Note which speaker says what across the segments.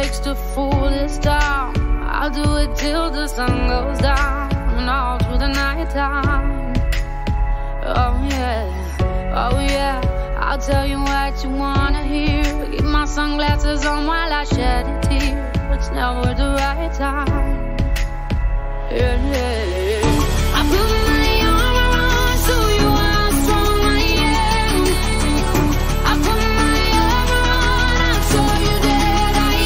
Speaker 1: takes to fool this town. I'll do it till the sun goes down and all through the night time. Oh yeah, oh yeah, I'll tell you what you wanna hear. Keep my sunglasses on while I shed a tear. It's never the right time. Yeah, yeah. I put my arm around so you how strong I am. I put my arm around and show you that I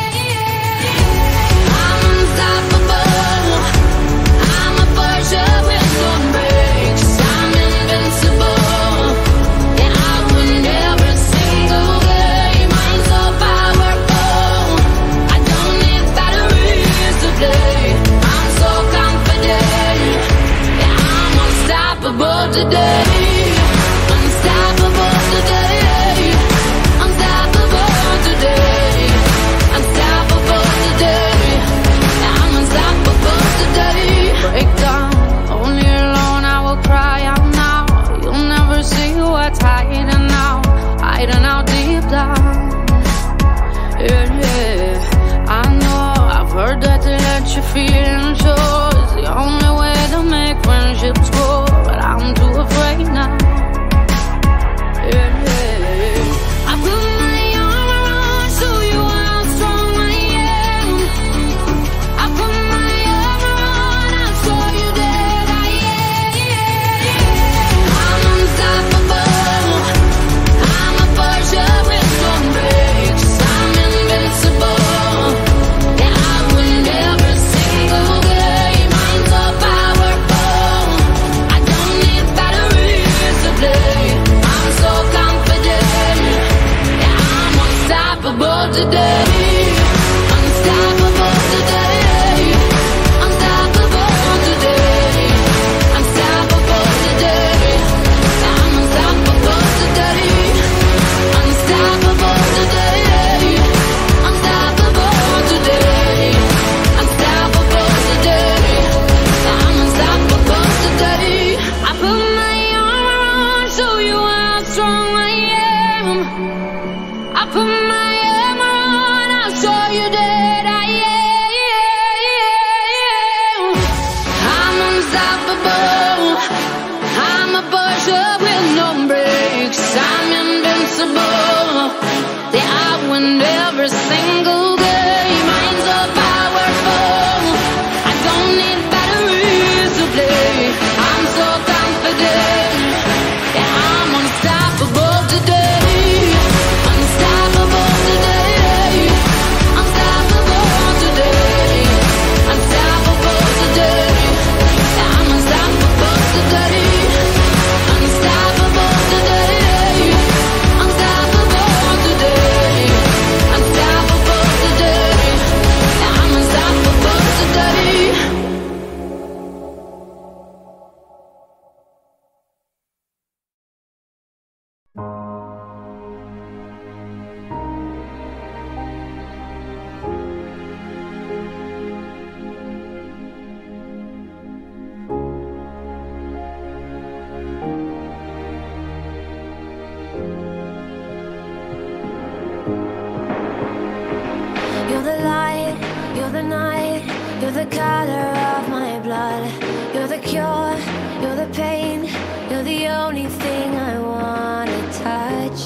Speaker 1: am. I'm unstoppable. I'm a Porsche with no brakes. I'm invincible. Yeah, I win every single game. I'm so powerful. I don't need batteries to play. I'm so confident. Yeah, I'm unstoppable today. Unstoppable today. Unstoppable today. Unstoppable today. Yeah, I'm unstoppable today. Break down, only alone I will cry out now. You'll never see what's hiding out, hiding out deep down. Yeah, yeah, I know, I've heard that to let you feel and show is the only way to make friendships grow, but I'm too afraid now. Yeah, yeah, I put my arm around so you how strong I am. I put my arm around and show you that I am. I'm unstoppable. I'm a Porsche with no brakes. I'm invincible. Yeah, I win every single game. I'm so powerful. I don't need batteries to play. I'm so confident. Yeah, I'm unstoppable today. Unstoppable today. Unstoppable today. Unstoppable today. Yeah, I'm unstoppable today. Unstoppable today. Unstoppable today. Unstoppable today. Yeah, I'm unstoppable today. I put my arm around so you how strong I am. I put my arm around, I'll show you that I am. I'm unstoppable. I'm a Porsche with no brakes. I'm invincible. Yeah, I win every single game. I'm so powerful. I don't need batteries to play. I'm so confident. Yeah, I'm unstoppable today. Unstoppable today. Unstoppable today. Unstoppable today. Yeah, I'm unstoppable today. Unstoppable today. Unstoppable today. Unstoppable today. Yeah, I'm unstoppable today.
Speaker 2: You're the light, you're the night, you're the color of my blood. You're the cure, you're the pain, you're the only thing I wanna touch.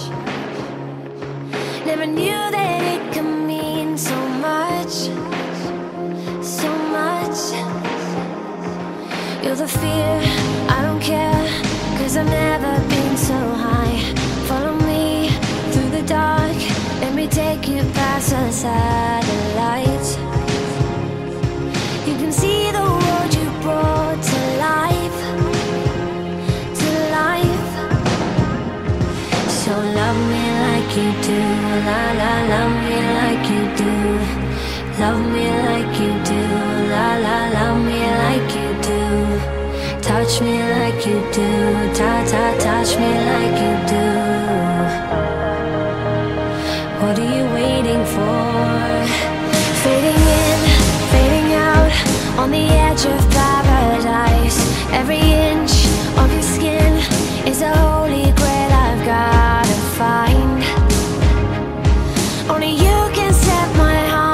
Speaker 2: Never knew that it could mean so much, so much. You're the fear, I don't care, 'cause I've never been so high. Follow me through the dark, let me take you past the satellites. You can see the world you brought to life, to life. So love me like you do, la la, love me like you do. Love me like you do, la la, love me like you do. Touch me like you do, ta ta, touch me like you do. What are you waiting for? Fading in, fading out, on the edge of paradise. Every inch of your skin is a holy grail I've gotta find. Only you can set my heart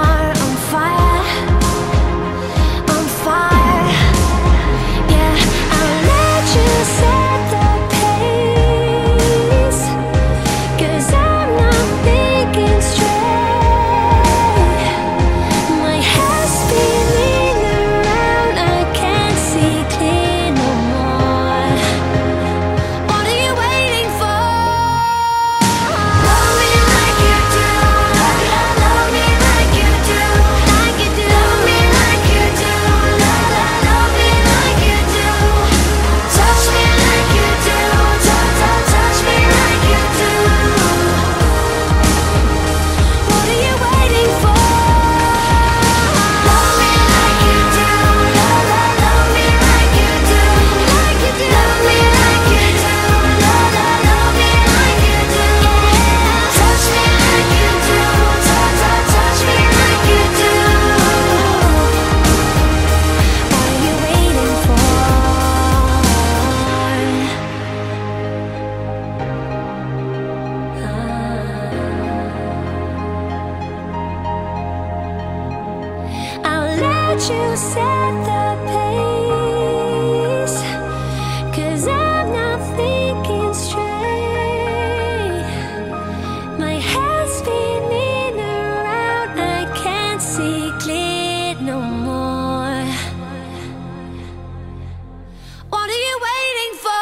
Speaker 2: let you set the pace, 'cause I'm not thinking straight. My head's spinning around, I can't see clear no more. What are you waiting for?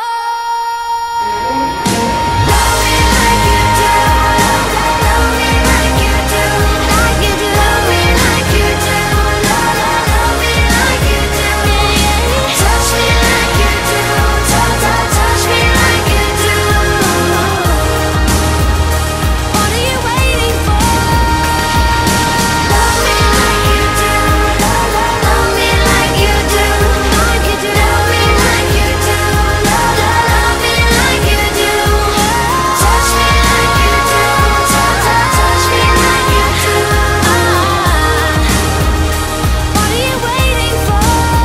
Speaker 2: Love me like you do, love me like you do, like you do. Love me like you do, love me like you do. Touch me like you do, touch me like you do. What are you waiting for? Love me like you do, love me like you do, like you do. Love me like you do, love me like you do. Touch me like you do, touch me like you do. What are you waiting for?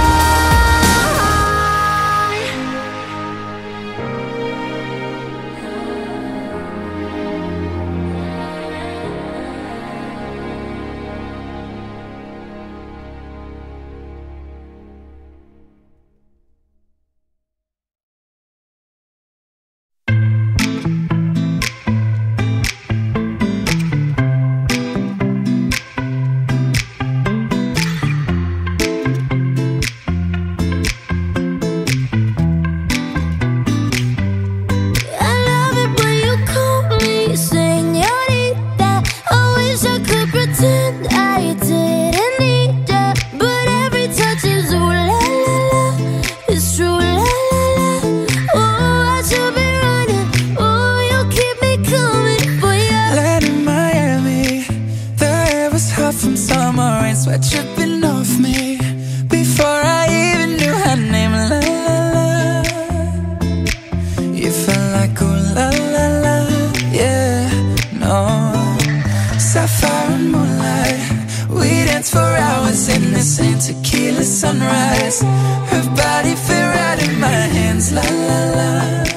Speaker 2: I love it when you call me señorita. I wish I could pretend I didn't need ya, but every touch is ooh la la la. It's true la la la. Oh, I should be running. Oh, you keep me coming for ya.
Speaker 3: Land in Miami, the air was hot from summer rain, sweat dripping off me before I even knew her name. La la la, you felt like ooh la la la, yeah, no. Sapphire and moonlight, we danced for hours in the same tequila sunrise. Her body fit right in my hands, la la la.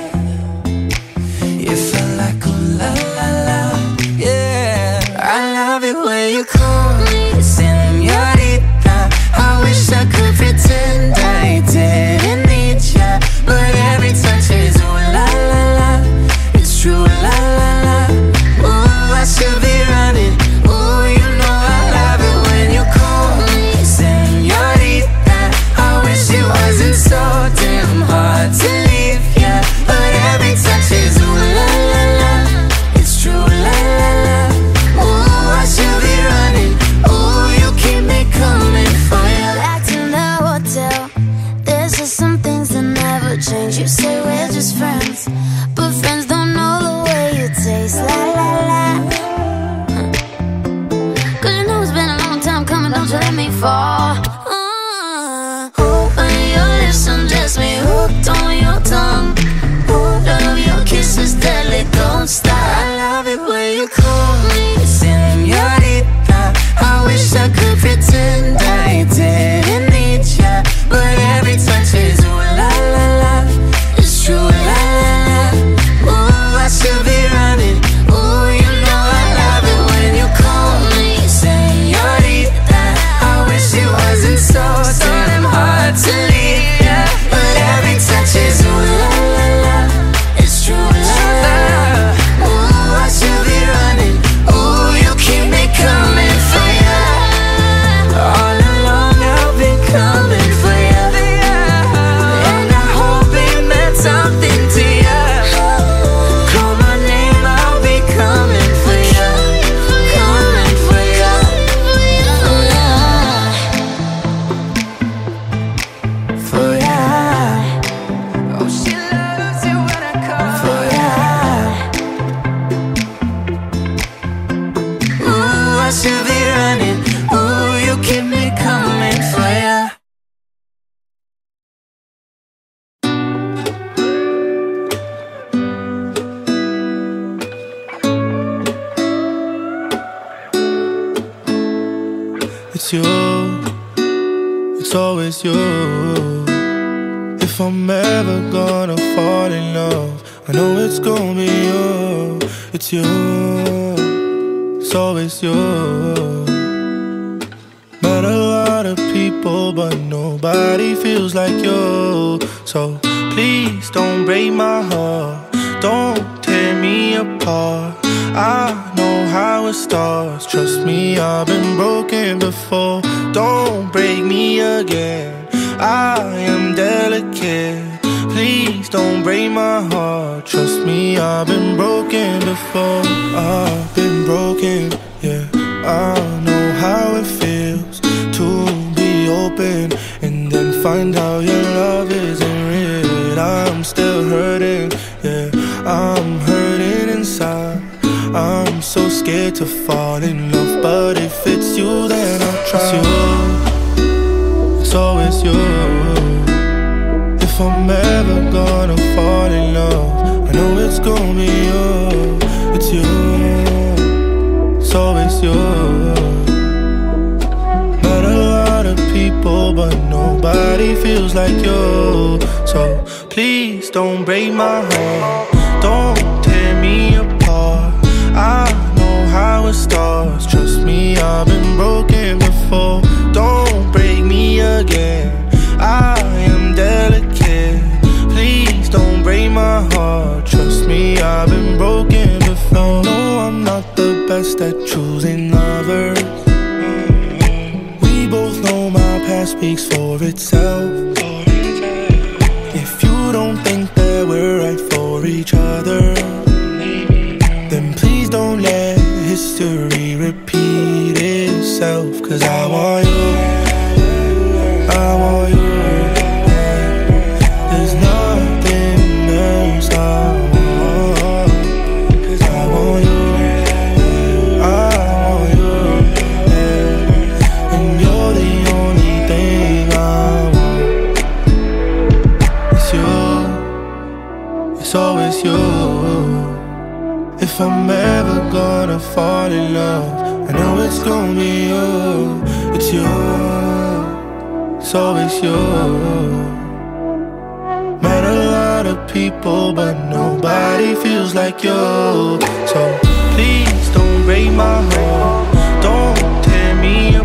Speaker 3: You felt like ooh la la la, yeah. I love it when you call me señorita. I wish I could pretend I didn't need ya, but every touch is ooh la la la. It's true la la la. Ooh, I should be running. Ooh, you know I love it when you call me señorita. I wish it wasn't so damn hard to leave ya, but every touch is ooh la la la. It's true la la la. Ooh, I should be running. Ooh, you keep me coming for ya.
Speaker 2: Back in the hotel, there's just some things that never change. You say we're just friends, but friends don't know the way you taste. La la la. 'Cause you know it's been a long time coming, don't you let me fall. Open your lips, undress me, hooked on your tongue. Love your kisses deadly, don't stop.
Speaker 3: I love it when you call me señorita. I wish I could pretend I didn't need ya, but every touch is ooh la la la. It's true la la la. Ooh, I should be running. Ooh, you know I love it when you call me señorita. I wish it wasn't so damn hard to leave ya, but every touch is ooh la la la. It's true la la la. Ooh, I should be running. Ooh, you keep me coming for ya. All along I've been coming for ya, and I hope it meant something to ya. Call my name, I'll be coming for ya, coming for ya. For ya. Oh, she loves it when I call for ya. Ooh, I should be running. Ooh, you keep me coming for ya.
Speaker 4: It's you, it's always you. If I'm ever gonna fall in love, I know it's gonna be you. It's you, it's always you. Met a lot lot of people, but nobody feels like you. So please don't break my heart, don't tear me apart. I know how it starts, trust me, I've been broken before. Don't break me again, I am delicate. Please don't break my heart, trust me, I've been broken before. I've been broken, yeah. I know how it feels to be open and then find out your love isn't real. I'm still hurting, yeah, I'm hurting inside. I'm so scared to fall in love, but if it's you, then I'll try. It's you, it's always you. If I'm ever gonna fall in love, I know it's gonna be you. It's you, it's always you. Met a lot of people, but nobody feels like you. So please don't break my heart, don't tear me apart. I know how it starts, trust me, I've been broken before. Don't break me again, I am delicate. Please don't break my heart, trust me, I've been broken before. No, I'm not the best at choosing lovers. We both know my past speaks for itself. If you don't think that we're right for each other, then please don't let history repeat itself. Cause I want you, I want you. There's nothing else I want. Cause I want you, I want you, yeah. And you're the only thing I want. It's you, it's always you. If I'm ever gonna fall in love, I know it's gonna be you. It's you, it's always you. Met a lot of people, but nobody feels like you. So please don't break my heart, don't tear me apart.